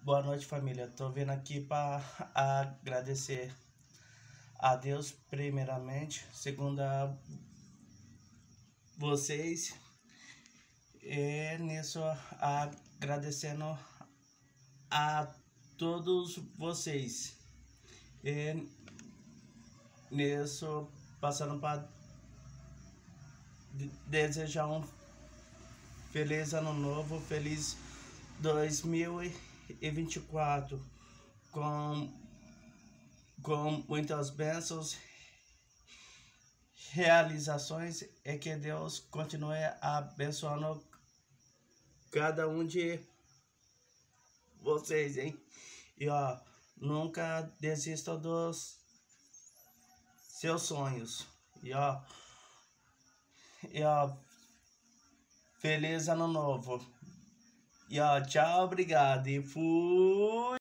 Boa noite, família. Tô vindo aqui para agradecer a Deus primeiramente, segundo a vocês, e nisso agradecendo a todos vocês. E nisso passando para desejar um feliz ano novo, feliz 2024, com muitas bênçãos, realizações, e que Deus continue abençoando cada um de vocês, hein? E ó, nunca desista dos seus sonhos. E ó, feliz ano novo. E ó, tchau, obrigado e fui.